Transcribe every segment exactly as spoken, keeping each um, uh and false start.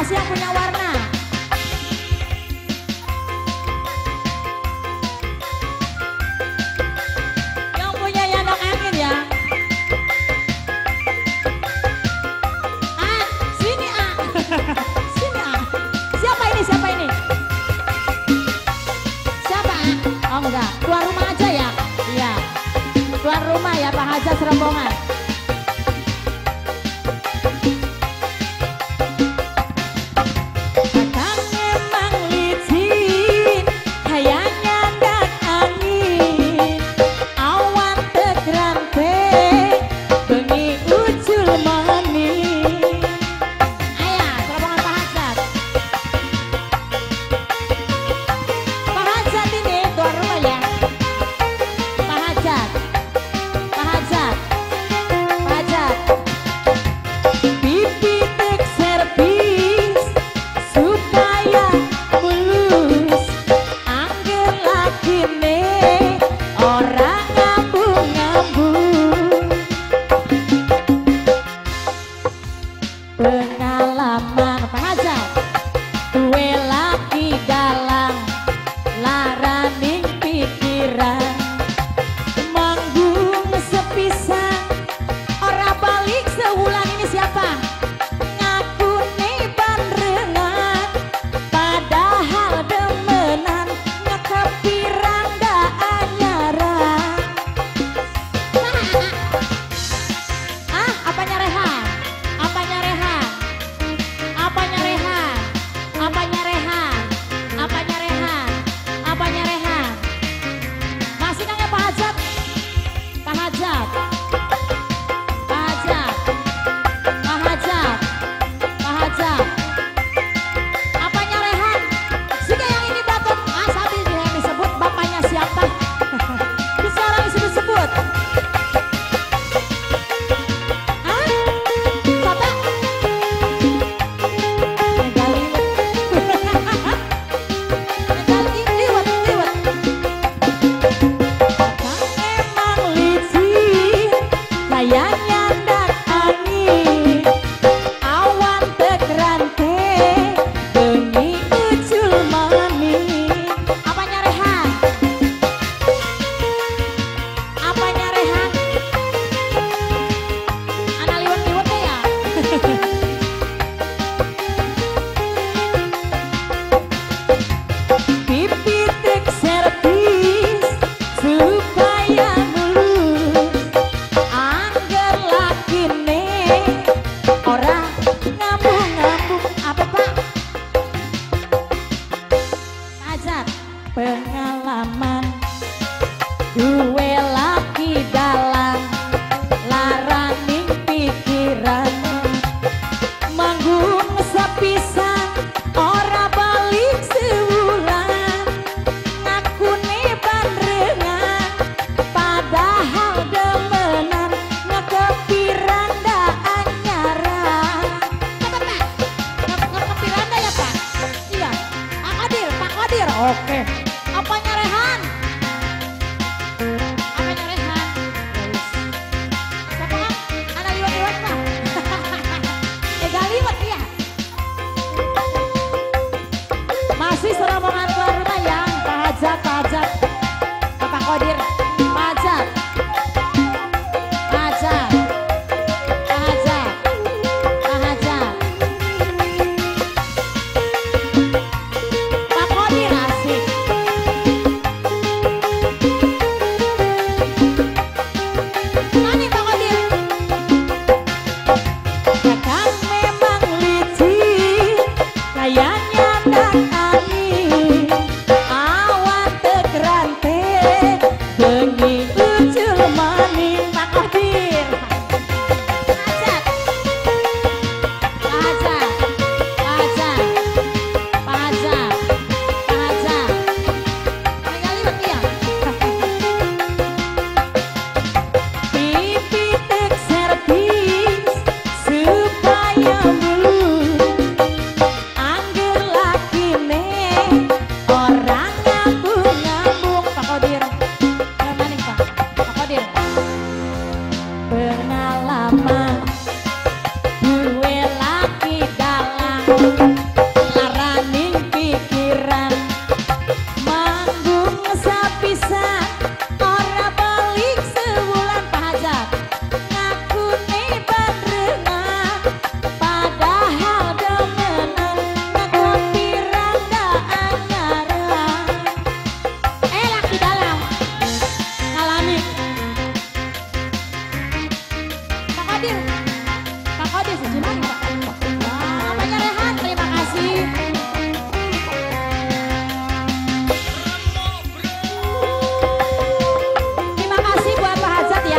Masih yang punya warna. Yang punya yandok angin ya. Ah, sini ah. Sini ah. Siapa ini? Siapa ini? Siapa? Oh enggak, tuan rumah aja ya. Iya. Tuan rumah ya Pak Haja serombongan. Pengalaman Pak Haja, duwe laki dalang, laraning pikiran, manggung sepisan, ora balik sewulan. Ini siapa? Ngaku nih bandrengan, padahal demenan, ngekepirang gak anyaran. Ah, apanya Rehan? Apanya Rehan? Apanya Rehan? Apanya Rehan? Apanya Rehan? Apanya Rehan? Masih kangen Pak Hajat? Pak Hajat? Pak Hajat? Pak Hajat? Pak Hajat? Apanya Rehan? Jika yang ini batuk, ah sabi yang disebut bapaknya siapa? Bisa orang disebut-sebut. Pengalaman duwe laki dalang, laraning pikiran, manggung sepisan, ora balik sewulan, ngakune bandrengan, padahal demenan, ngekepirang dak anyaran. Apa Pak? Ngekepirang dak ya Pak? Iya. Pak Kodir, Pak Kodir. Oke. Apanya Rehan? Apanya Rehan? Siapa kan? Anak liwat-liwat Pak. Ega liwat ya. Masih serombongan tuan rumah ya. Pak Hajat, Pak Hajat, Bapak Kodir, Pak Hajat, Pak Hajat, Pak Hajat, Pak Hajat, Pak Kodir asik. Pengalaman gue laki dalang Kodir. Pak Kodir sejumlah Pak. Wah, namanya Rehan, terima kasih. Terima kasih buat Pak Hajat ya.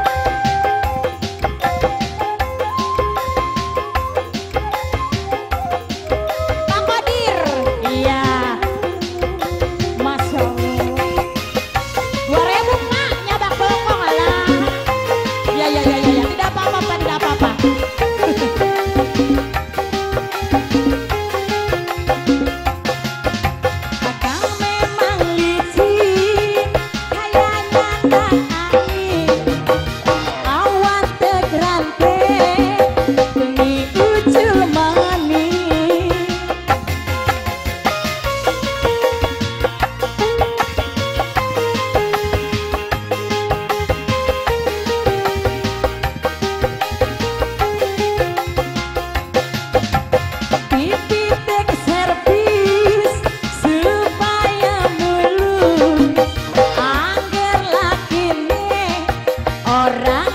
Pak Kodir. Iya. Masya Allah. Dua ribu Pak, nyabak bokong lah. Ya ya ya ya, tidak apa-apa Pak, tidak apa-apa. Akang memang licin, kayaknya tak aing. Awan tegrante, bengi ucul manis. Pipitek servis supaya mulus, angger lakine orang